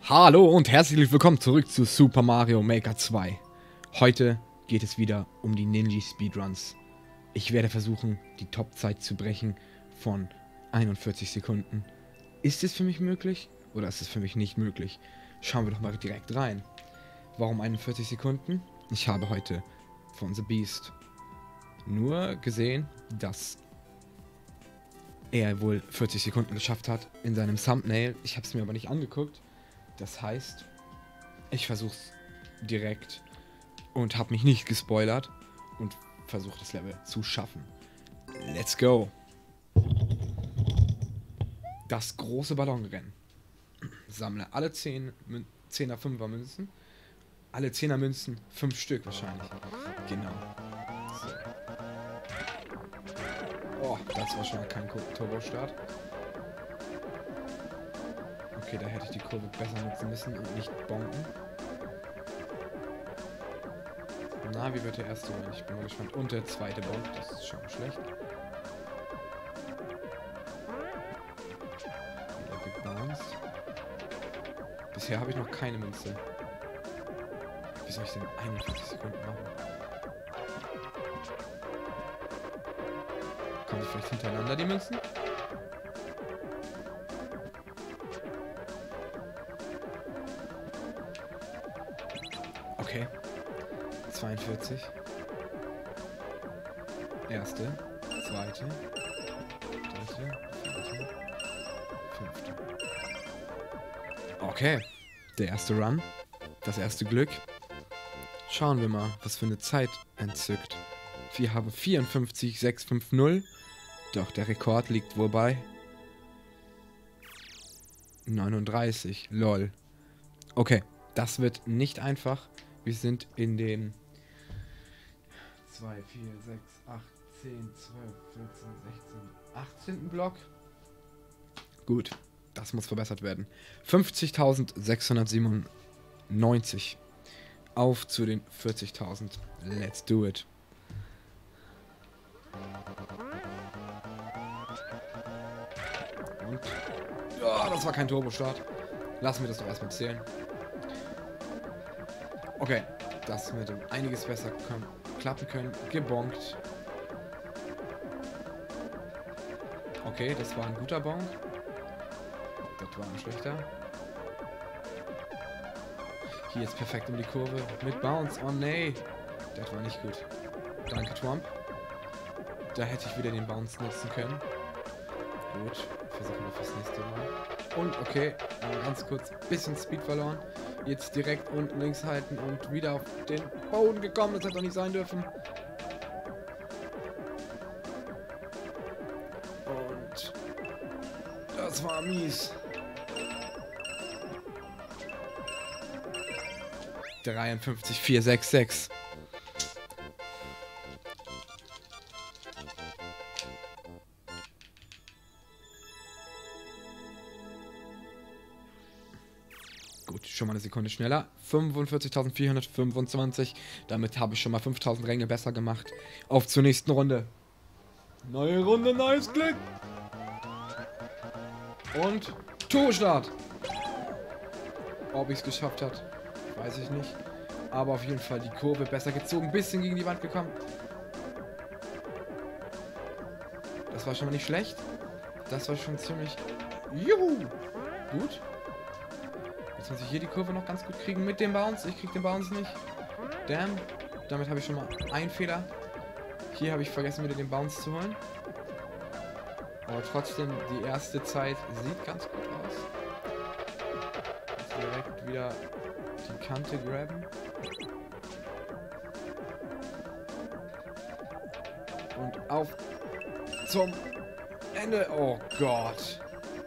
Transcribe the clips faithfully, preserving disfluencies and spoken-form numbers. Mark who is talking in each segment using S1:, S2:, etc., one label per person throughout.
S1: Hallo und herzlich willkommen zurück zu Super Mario Maker zwei. Heute geht es wieder um die Ninja Speedruns. Ich werde versuchen, die Topzeit zu brechen von einundvierzig Sekunden. Ist es für mich möglich oder ist es für mich nicht möglich? Schauen wir doch mal direkt rein. Warum einundvierzig Sekunden? Ich habe heute von The Beast nur gesehen, dass er wohl vierzig Sekunden geschafft hat in seinem Thumbnail. Ich habe es mir aber nicht angeguckt. Das heißt, ich versuche es direkt und habe mich nicht gespoilert und versuche das Level zu schaffen. Let's go! Das große Ballonrennen. Sammle alle zehn zehner fünfer Münzen. Alle zehner Münzen, fünf Stück wahrscheinlich. Genau. So. Oh, das war schon mal kein Turbo-Start. Okay, da hätte ich die Kurve besser nutzen müssen und nicht bonken. Na, wie wird der erste Run? Ich bin mal gespannt. Und der zweite Bonk, das ist schon schlecht. Wieder gebounced. Bisher habe ich noch keine Münze. Wie soll ich denn einundvierzig Sekunden machen? Kommen die vielleicht hintereinander, die Münzen? Okay. zweiundvierzig. Erste. Zweite. Dritte. Vierte. Fünfte. Okay. Der erste Run. Das erste Glück. Schauen wir mal, was für eine Zeit entzückt. Wir haben vierundfünfzig sechshundertfünfzig. Doch der Rekord liegt wohl bei neununddreißig. Lol. Okay. Das wird nicht einfach. Wir sind in den zwei, vier, sechs, acht, zehn, zwölf, vierzehn, sechzehn, achtzehnten Block. Gut, das muss verbessert werden. fünfzigtausendsechshundertsiebenundneunzig. Auf zu den vierzigtausend. Let's do it. Und oh, das war kein Turbo-Start. Lassen wir das doch erstmal zählen. Okay, das hätte einiges besser können, klappen können. Gebonkt. Okay, das war ein guter Bonk. Das war ein schlechter. Hier ist perfekt um die Kurve. Mit Bounce. Oh nee. Das war nicht gut. Danke, Trump. Da hätte ich wieder den Bounce nutzen können. Gut. Versuchen wir fürs nächste Mal. Und okay, ganz kurz bisschen Speed verloren. Jetzt direkt unten links halten und wieder auf den Boden gekommen. Das hätte doch nicht sein dürfen. Und das war mies. dreiundfünfzig vierhundertsechsundsechzig. Gut, schon mal eine Sekunde schneller. fünfundvierzigtausendvierhundertfünfundzwanzig. Damit habe ich schon mal fünftausend Ränge besser gemacht. Auf zur nächsten Runde. Neue Runde, neues Glück. Und Turbo-Start. Ob ich es geschafft hat, weiß ich nicht. Aber auf jeden Fall die Kurve besser gezogen. Bisschen gegen die Wand gekommen. Das war schon mal nicht schlecht. Das war schon ziemlich... Juhu! Gut. Jetzt muss ich hier die Kurve noch ganz gut kriegen mit dem Bounce. Ich krieg den Bounce nicht. Damn. Damit habe ich schon mal einen Fehler. Hier habe ich vergessen, wieder den Bounce zu holen. Aber trotzdem, die erste Zeit sieht ganz gut aus. Jetzt direkt wieder die Kante graben. Und auf zum Ende. Oh Gott.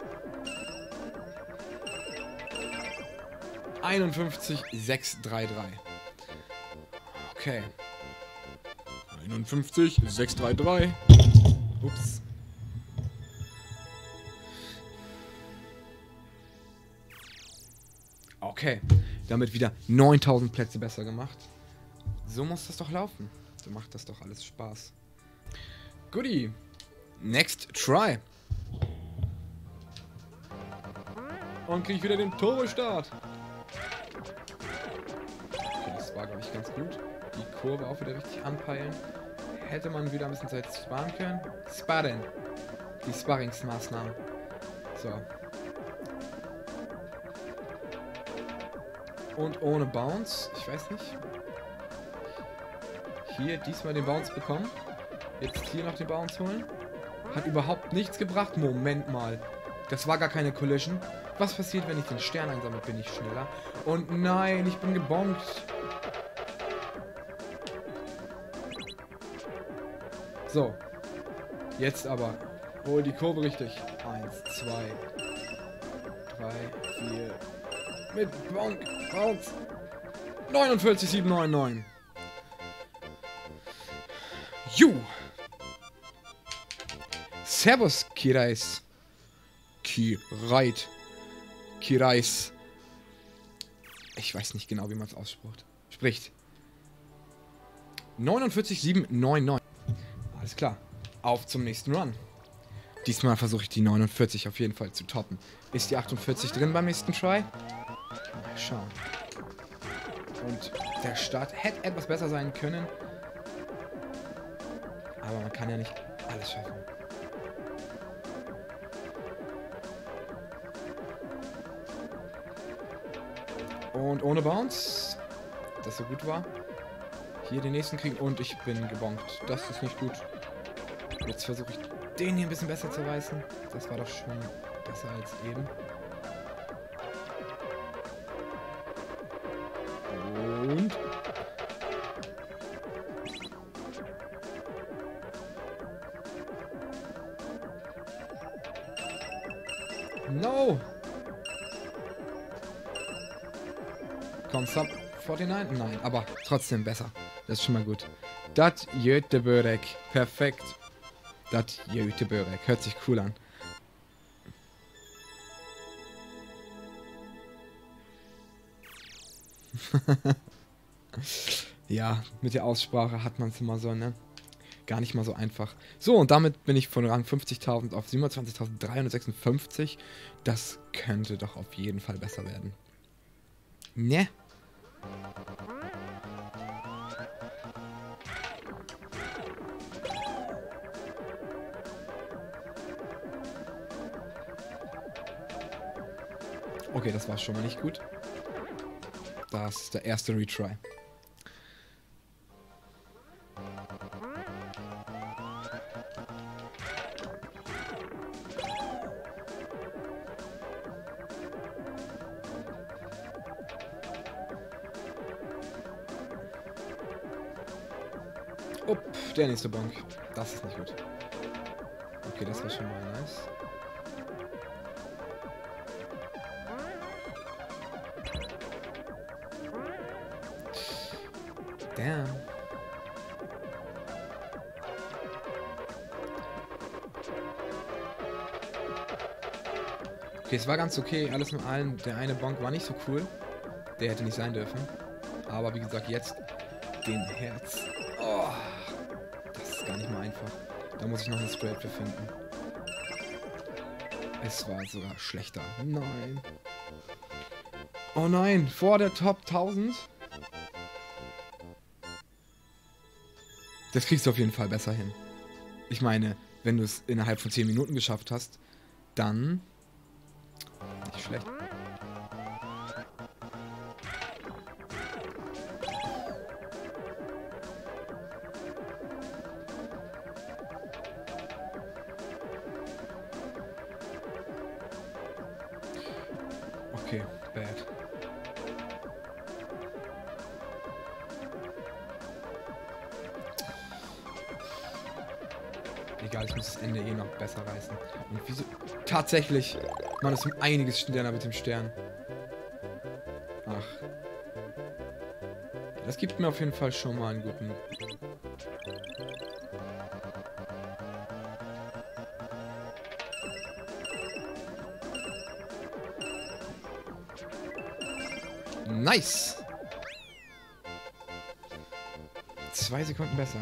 S1: einundfünfzig sechshundertdreiunddreißig. Okay. einundfünfzig sechshundertdreiunddreißig. Ups. Okay. Damit wieder neuntausend Plätze besser gemacht. So muss das doch laufen. So macht das doch alles Spaß. Goodie. Next try. Und kriege ich wieder den Turbo-Start. war, glaube ich, ganz gut. Die Kurve auch wieder richtig anpeilen. Hätte man wieder ein bisschen Zeit sparen können. Sparen. Die Sparringsmaßnahmen. So. Und ohne Bounce. Ich weiß nicht. Hier diesmal den Bounce bekommen. Jetzt hier noch den Bounce holen. Hat überhaupt nichts gebracht. Moment mal. Das war gar keine Collision. Was passiert, wenn ich den Stern einsammle? Bin ich schneller? Und nein, ich bin gebonkt. So. Jetzt aber. Hol die Kurve richtig. Eins, zwei, drei, vier. Mit Bonk. Bounce. neunundvierzig sieben neun neun. Ju. Servus, Kirais. Kireit. Kirais. Ich weiß nicht genau, wie man es ausspricht. Spricht. neunundvierzig sieben neun neun. Alles klar. Auf zum nächsten Run. Diesmal versuche ich die neunundvierzig auf jeden Fall zu toppen. Ist die achtundvierzig drin beim nächsten Try? Mal schauen. Und der Start hätte etwas besser sein können. Aber man kann ja nicht alles schaffen. Und ohne Bounce, das so gut war. Hier den nächsten kriegen und ich bin gebonkt. Das ist nicht gut. Jetzt versuche ich den hier ein bisschen besser zu reißen. Das war doch schon besser als eben. Und... No! Komm, Sub neunundvierzig? Nein, aber trotzdem besser. Das ist schon mal gut. Dat Göteborg. Perfekt. Dat Göteborg. Hört sich cool an. Ja, mit der Aussprache hat man es immer so, ne? Gar nicht mal so einfach. So, und damit bin ich von Rang fünfzigtausend auf siebenundzwanzigtausenddreihundertsechsundfünfzig. Das könnte doch auf jeden Fall besser werden. Ne? Okay, das war schon mal nicht gut. Das ist der erste Retry. Upp, der nächste Bonk. Das ist nicht gut. Okay, das war schon mal nice. Damn. Okay, es war ganz okay, alles mit allem. Der eine Bonk war nicht so cool. Der hätte nicht sein dürfen. Aber wie gesagt, jetzt den Herz. Oh, das ist gar nicht mal einfach. Da muss ich noch eine Scrap für finden. Es war sogar schlechter. Nein. Oh nein, vor der Top tausend. Das kriegst du auf jeden Fall besser hin. Ich meine, wenn du es innerhalb von zehn Minuten geschafft hast, dann... Nicht schlecht. Okay, bad. Egal, ich muss das Ende eh noch besser reißen. Und wieso? Tatsächlich! Man ist um einiges schneller mit dem Stern. Ach. Das gibt mir auf jeden Fall schon mal einen guten... Nice! Zwei Sekunden besser.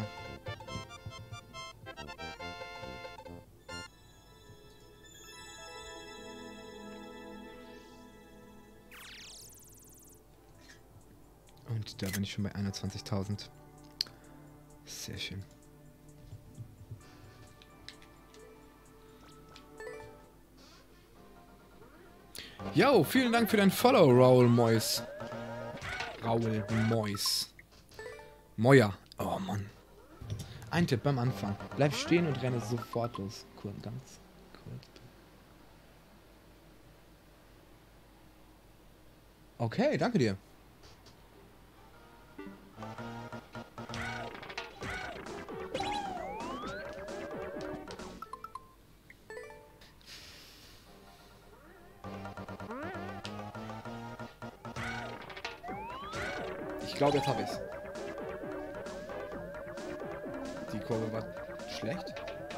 S1: Und Da bin ich schon bei einundzwanzigtausend. Sehr schön. Jo, vielen Dank für dein Follow, Raul Mois. Raul Mois. Moja. Oh Mann. Ein Tipp beim Anfang. Bleib stehen und renne sofort los. Cool, ganz kurz. Okay, danke dir. Ich glaube, jetzt habe ich's. Die Kurve war schlecht.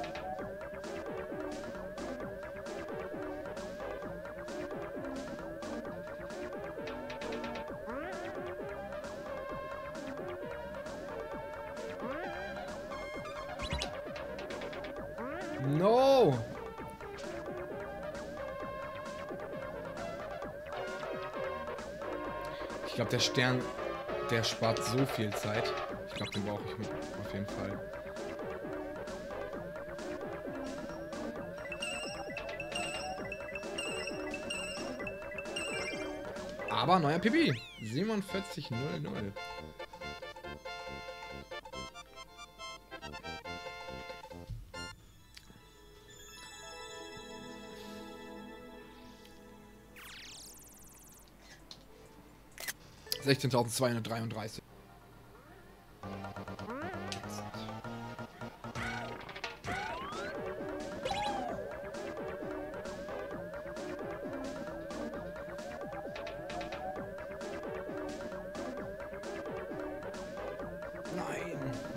S1: No! Ich glaube, der Stern, der spart so viel Zeit. Ich glaube, den brauche ich auf jeden Fall. Aber neuer P B. siebenundvierzig null null. sechzehntausendzweihundertdreiunddreißig. Nein.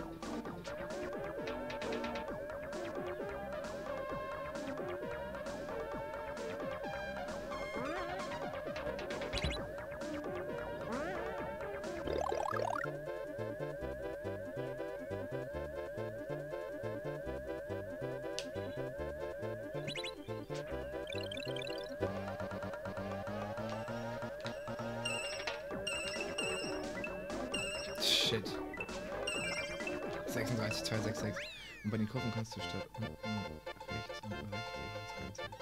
S1: Shit. sechsunddreißig zweihundertsechsundsechzig. Und bei den Kurven kannst du statt unten rechts und rechts das Ganze.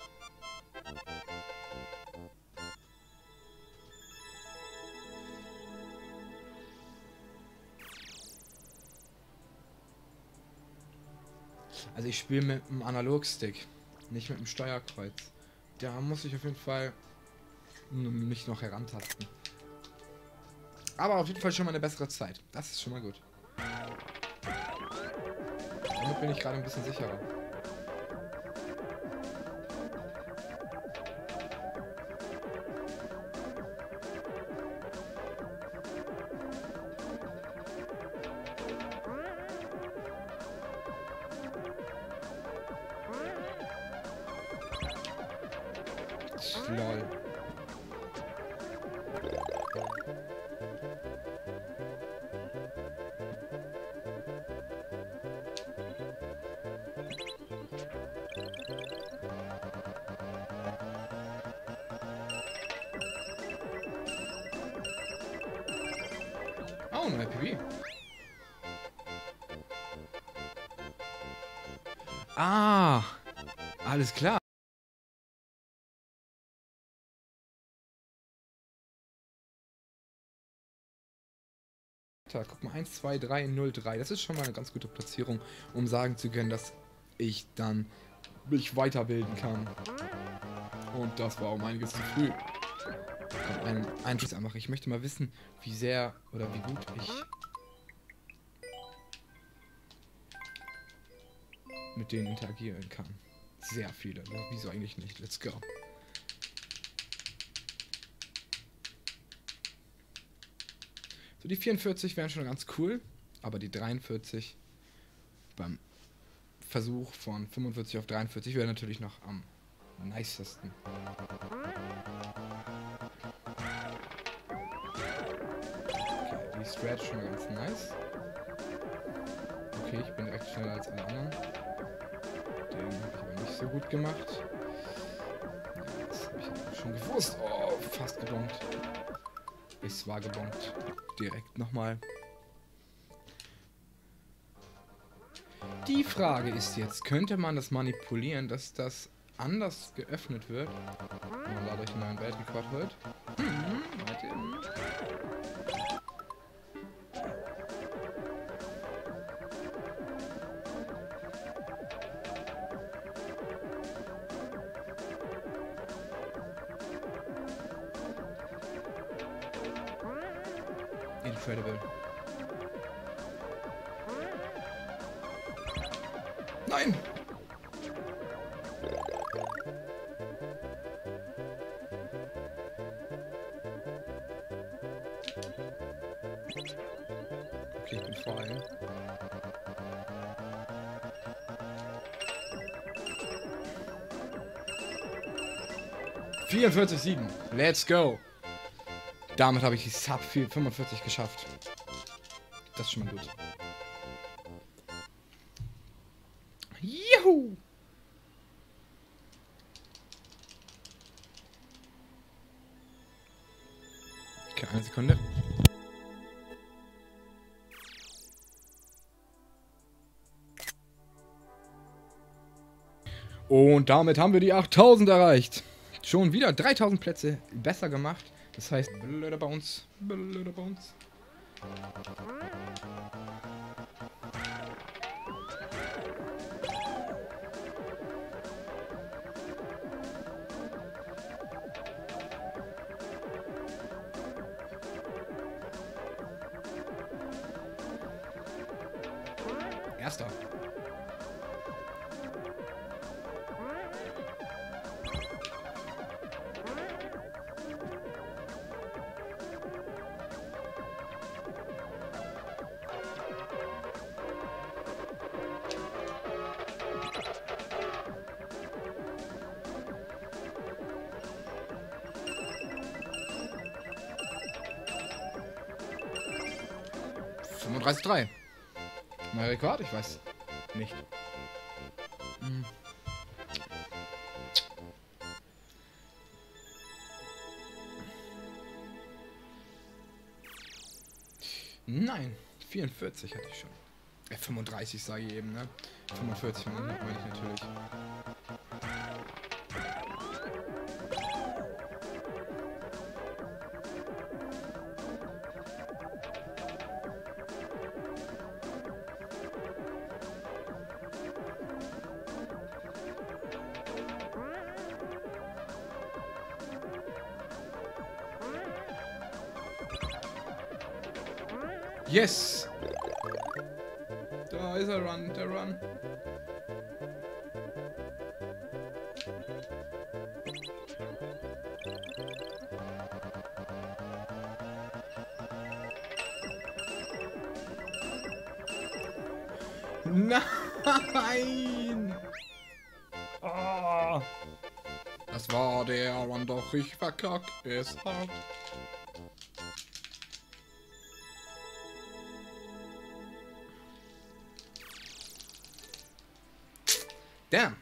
S1: Also ich spiele mit dem Analogstick, nicht mit dem Steuerkreuz. Da muss ich auf jeden Fall mich noch herantasten. Aber auf jeden Fall schon mal eine bessere Zeit. Das ist schon mal gut. Damit bin ich gerade ein bisschen sicherer. Lol. Oh, ein I P B. Ah, alles klar. Guck mal, eins, zwei, drei, null, drei. Das ist schon mal eine ganz gute Platzierung, um sagen zu können, dass ich dann mich weiterbilden kann. Und das war um einiges zu früh. Komm, ein Einschluss einfach. Ich möchte mal wissen, wie sehr oder wie gut ich mit denen interagieren kann. Sehr viele. Wieso eigentlich nicht? Let's go. So, die vierundvierzig wären schon ganz cool, aber die dreiundvierzig beim Versuch von fünfundvierzig auf dreiundvierzig wäre natürlich noch am nicesten. Okay, die Stretch schon mal ganz nice. Okay, ich bin direkt schneller als alle anderen. Den habe ich aber nicht so gut gemacht. Ja, das habe ich schon gewusst. Oh, fast gedonkt.
S2: Es war gebongt. Direkt nochmal. Die Frage ist jetzt, könnte man das manipulieren, dass das anders geöffnet wird? Man lade euch einen neuen Weltrekord heute. Hm, warte. Hm. Incredible. Nein! Okay, ich bin vor allem. vierundvierzig sieben. Let's go. Damit habe ich die Sub fünfundvierzig geschafft. Das ist schon mal gut. Juhu! Okay, eine Sekunde. Und damit haben wir die achttausend erreicht. Schon wieder dreitausend Plätze besser gemacht. Das heißt, blöder Bounce, blöder Bounce. Erster. fünfunddreißig Komma drei. Neuer Rekord? Ich weiß nicht. Hm. Nein, vierundvierzig hatte ich schon. Äh, fünfunddreißig sage ich eben, ne? fünfundvierzig meine ich natürlich. Yes! Da ist er, Run, der Run. Nein! Oh. Das war der Run, doch ich verkack es hart. Damn.